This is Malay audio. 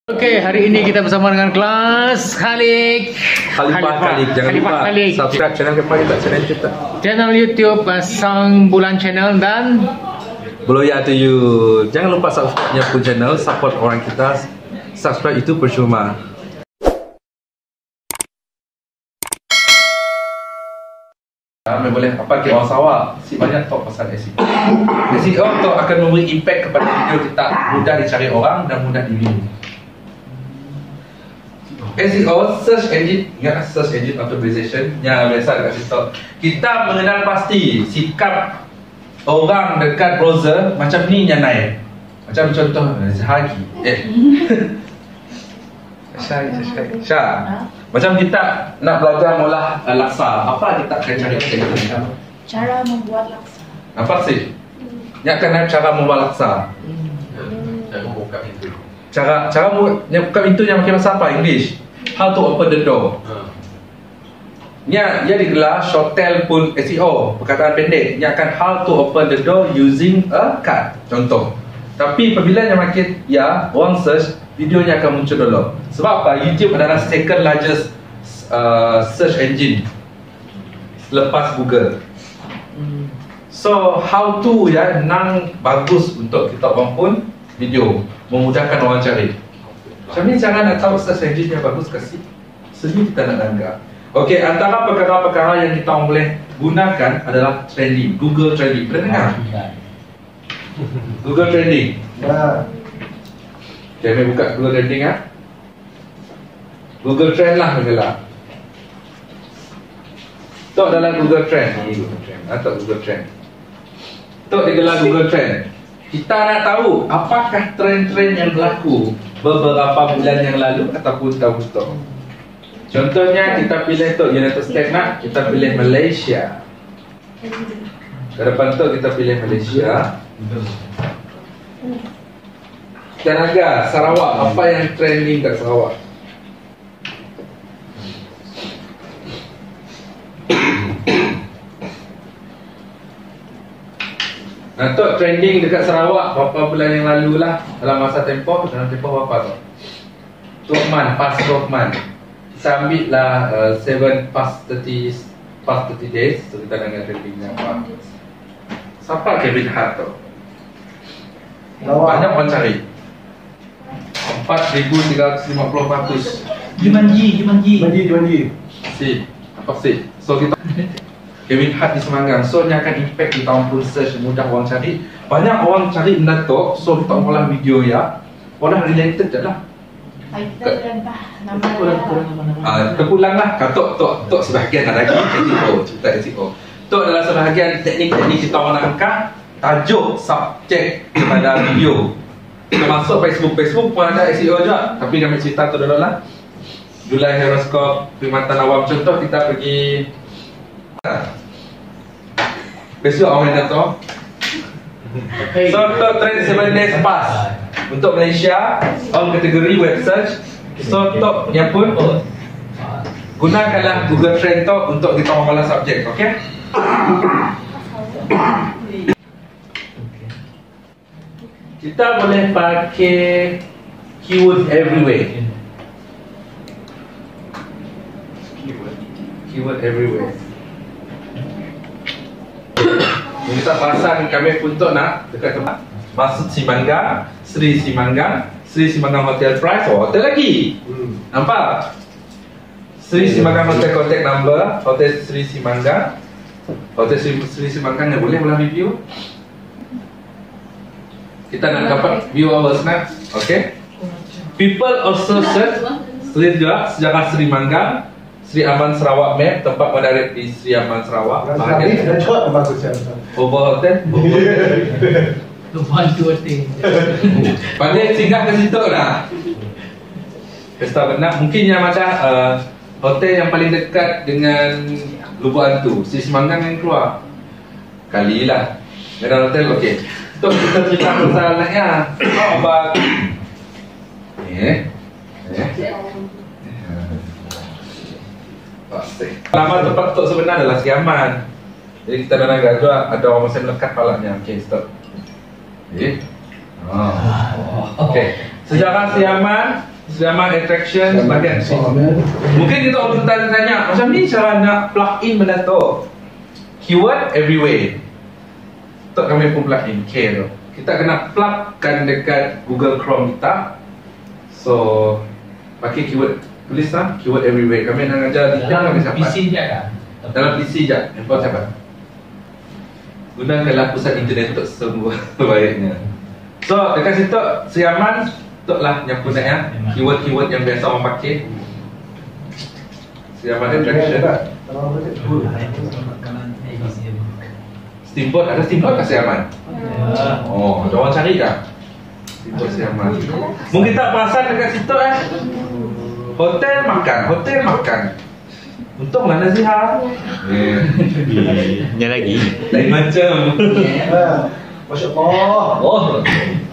Okey, hari ini kita bersama dengan kelas Khalik. Khalik. Jangan lupa subscribe channel channel kita. Channel YouTube Sang Bulan Channel dan Beloya to you. Jangan lupa subscribe pun channel, support orang kita. Subscribe itu percuma. Kami boleh apa ke orang Sarawak si banyak talk pasal SEO. SEO tu akan memberi impact kepada video kita, mudah dicari orang dan mudah di-view. SEO, search engine, ingat search engine optimization yang biasa dekat situ. Kita mengenal pasti sikap orang dekat browser macam ni yang naik. Macam contoh Zahagi. Syah. Macam kita nak belajar ngolah laksa, apa kita akan cari cara membuat laksa. Apa sih? Yang akan cara membuat laksa. Cara membuka pintu. Cara buka pintu yang pakai bahasa apa? English. How to open the door. Dia digelar shorttel pun SEO, perkataan pendek. Yang akan how to open the door using a card. Contoh. Tapi apabila yang makin orang search, videonya akan muncul dulu. Sebab apa? YouTube adalah second largest search engine lepas Google. So how to nang bagus untuk kita bangun video, memudahkan orang cari. Macam ni cara nak tahu search engine yang bagus kasih. Seni kita nak langgar. Okey, antara perkara-perkara yang kita boleh gunakan adalah trending, Google Trending. Pernah dengar? Google Trending. Okay, kami buka Google Trending Google Trend lah gelar. Tu adalah Google Trend. Atau Google Trend. Tu digelar Google Trend. Kita nak tahu apakah trend-trend yang berlaku beberapa bulan yang lalu ataupun tahun tu. Contohnya kita pilih tu United States kita pilih Malaysia. Ke depan tu kita pilih Malaysia. Tenaga, Sarawak, apa yang trending kat Sarawak? Untuk trending dekat Sarawak berapa bulan yang lalu lah, dalam masa tempoh berapa tu? 12 month, past 12 month. Kita ambil lah 7 past 30 days. So kita dengan trendingnya apa? Siapa Kevin Hart tu? Banyak orang cari. 4,350 Jumanji. Apa sih? So kita Kevin Hart di Semanggang. So ni akan impact di tahun pun search mudah orang cari. Banyak orang cari benda tu. So kita olah video orang related je lah. Title dan nama terpulang lah. Tok sebahagian ada lagi SEO. Cerita SEO. Tok adalah sebahagian teknik-teknik kita orang nak angkat. Tajuk subjek kepada video. Termasuk Facebook pun ada SEO juga. Tapi kami cerita tu dulu lah. Julai horoskop, perkhidmatan awam. Contoh kita pergi besok awam datang. So top trend 7 days pass untuk Malaysia on kategori web search. So top nya pun gunakanlah Google Trend tu untuk kita mengolah subjek. Okay? Kita boleh pakai keyword everywhere. Keyword everywhere. Kita perasan kami untuk nak dekat tempat Masjid Simanggang, Sri Simanggang Hotel Price, hotel lagi. Nampak? Sri Simanggang Hotel contact number, Hotel Sri Simanggang. Hotel Sri Simanggang yang boleh melalui review. Kita nak dapat viewers nak. Okay? People also search sejarah Sri Manggang, Sri Aman Sarawak Map, tempat menarik di Sri Aman Sarawak. Over hotel. Pandai singgah ke situ lah. Pesta benak. Mungkin yang macam hotel yang paling dekat dengan Lubuk Hantu, Sri Semanggang yang keluar. Kali lah. Medan Hotel, okey. Tu kita cerita pasal naiknya. Abang. Pasti. Nama tempat tu sebenarnya adalah Sri Aman. Jadi kita nak juga ada orang masih melekat palanya. Okey, stop. Okey. Sejarah Sri Aman Siaman attraction sebagai mungkin kita orang tanya macam ni cara nak plug in benda tu. Keyword everywhere. Tak kami pun plug in K tu. Kita kena plugkan dekat Google Chrome kita. So pakai keyword, tulislah keyword everywhere. Kami nak ajar detail kami siapa. PC je kan? Dalam PC je. Handphone siapa? Gunakanlah pusat internet untuk semua baiknya. So dekat situ Siaman lah yang punanya keyword-keyword yang biasa orang pakai. Siaman attraction. Steamboat, ada steamboat kat Siaman? Oh, ada orang cari tak? Steamboat Siaman. Mungkin tak perasan dekat situ hotel makan. Untunglah Nazihah. Yang lagi Lain macam. Masya Allah. Oh.